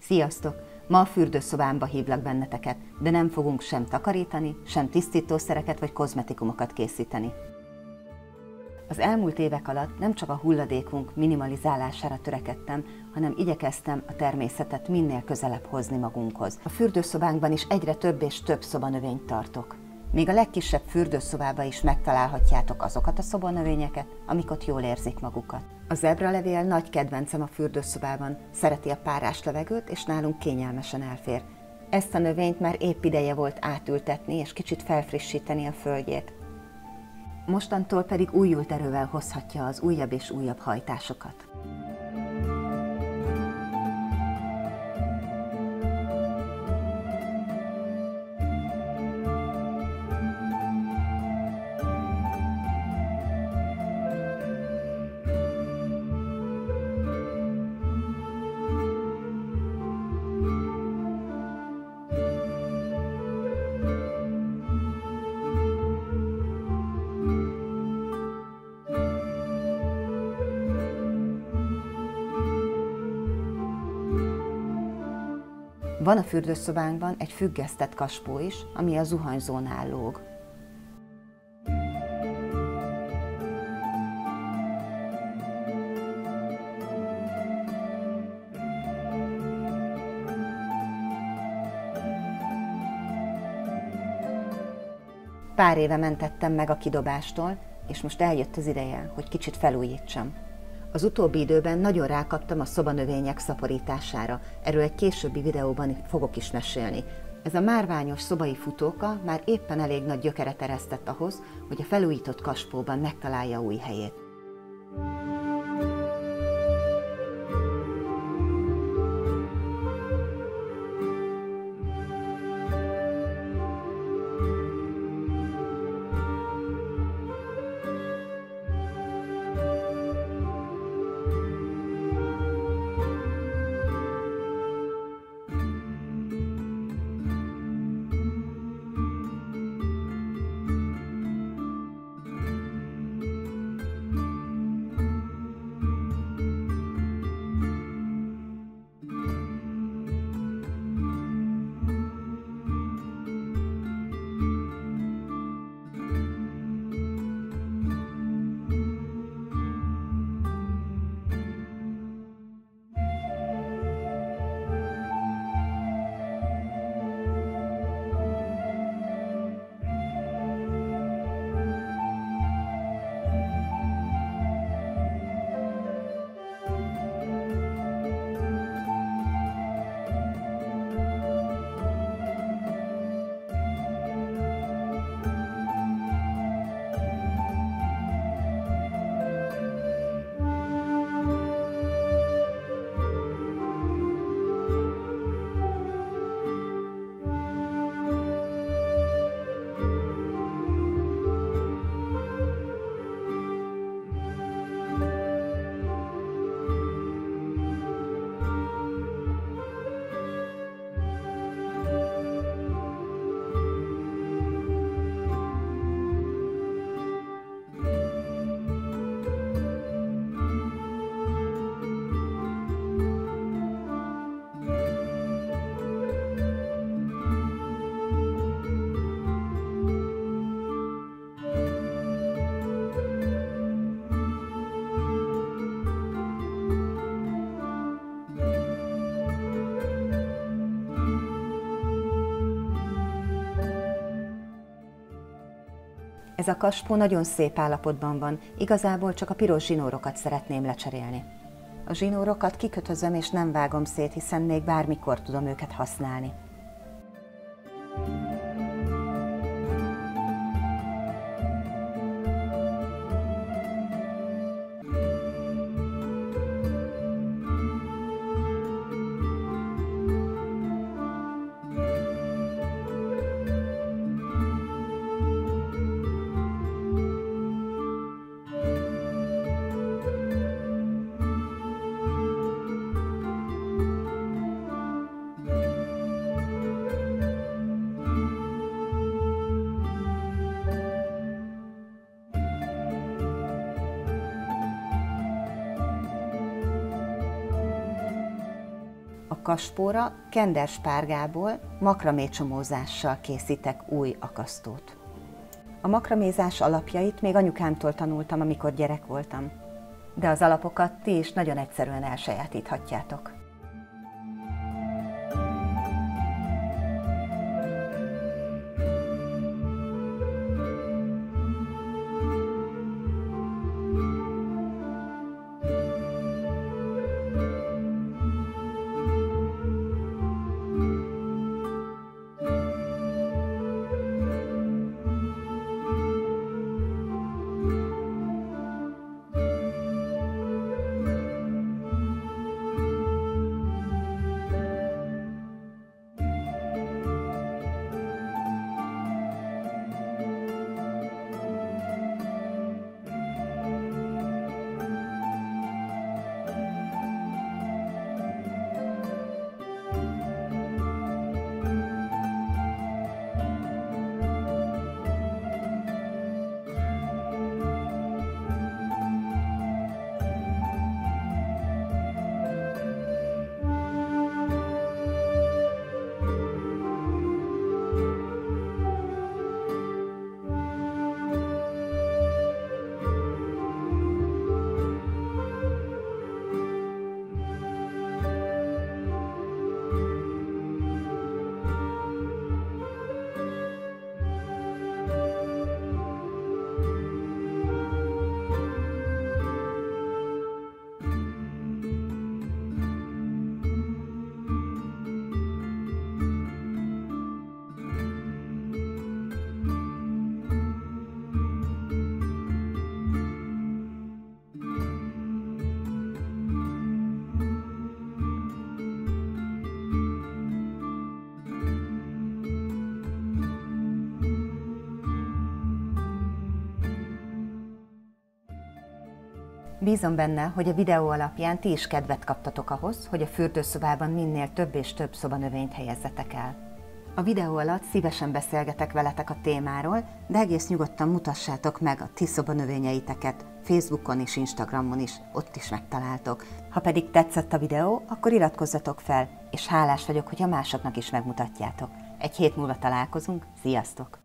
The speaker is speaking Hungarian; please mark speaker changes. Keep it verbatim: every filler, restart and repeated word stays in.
Speaker 1: Sziasztok! Ma a fürdőszobámba hívlak benneteket, de nem fogunk sem takarítani, sem tisztítószereket vagy kozmetikumokat készíteni. Az elmúlt évek alatt nem csak a hulladékunk minimalizálására törekedtem, hanem igyekeztem a természetet minél közelebb hozni magunkhoz. A fürdőszobánkban is egyre több és több szobanövényt tartok. Még a legkisebb fürdőszobába is megtalálhatjátok azokat a szobanövényeket, amik ott jól érzik magukat. A zebralevél nagy kedvencem a fürdőszobában, szereti a párás levegőt, és nálunk kényelmesen elfér. Ezt a növényt már épp ideje volt átültetni és kicsit felfrissíteni a földjét. Mostantól pedig újult erővel hozhatja az újabb és újabb hajtásokat. Van a fürdőszobánkban egy függesztett kaspó is, ami a zuhanyzónál lóg. Pár éve mentettem meg a kidobástól, és most eljött az ideje, hogy kicsit felújítsam. Az utóbbi időben nagyon rákaptam a szobanövények szaporítására, erről egy későbbi videóban fogok is mesélni. Ez a márványos szobai futóka már éppen elég nagy gyökeret eresztett ahhoz, hogy a felújított kaspóban megtalálja új helyét. Ez a kaspó nagyon szép állapotban van, igazából csak a piros zsinórokat szeretném lecserélni. A zsinórokat kikötözöm és nem vágom szét, hiszen még bármikor tudom őket használni. kaspóra kenderspárgából makramécsomózással készítek új akasztót. A makramézás alapjait még anyukámtól tanultam, amikor gyerek voltam, de az alapokat ti is nagyon egyszerűen elsajátíthatjátok. Bízom benne, hogy a videó alapján ti is kedvet kaptatok ahhoz, hogy a fürdőszobában minél több és több szobanövényt helyezzetek el. A videó alatt szívesen beszélgetek veletek a témáról, de egész nyugodtan mutassátok meg a ti szobanövényeiteket Facebookon és Instagramon is, ott is megtaláltok. Ha pedig tetszett a videó, akkor iratkozzatok fel, és hálás vagyok, hogyha másoknak is megmutatjátok. Egy hét múlva találkozunk, sziasztok!